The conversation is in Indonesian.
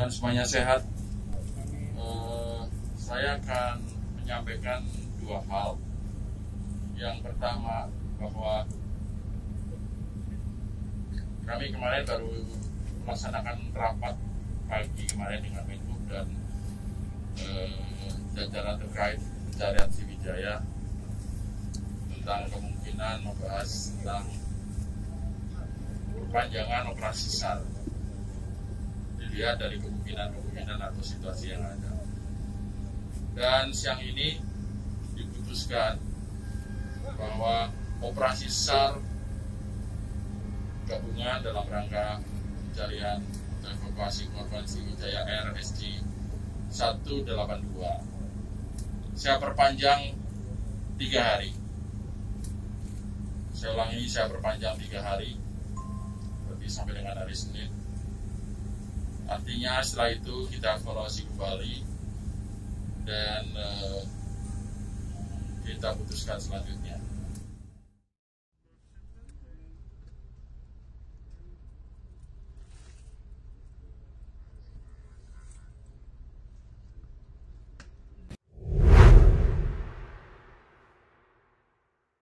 mudah-mudahan semuanya sehat. Saya akan menyampaikan dua hal. Yang pertama, bahwa kami kemarin baru melaksanakan rapat pagi kemarin dengan Menhub dan jajaran terkait pencarian Sriwijaya tentang kemungkinan membahas tentang perpanjangan operasi SAR. Dilihat dari kemungkinan atau situasi yang ada. Dan siang ini diputuskan bahwa operasi SAR gabungan dalam rangka pencarian atau evakuasi korban Sriwijaya Air SJ 182 saya perpanjang 3 hari. Saya ulangi, saya perpanjang 3 hari, berarti sampai dengan hari Senin. Artinya setelah itu kita evaluasi kembali dan kita putuskan selanjutnya.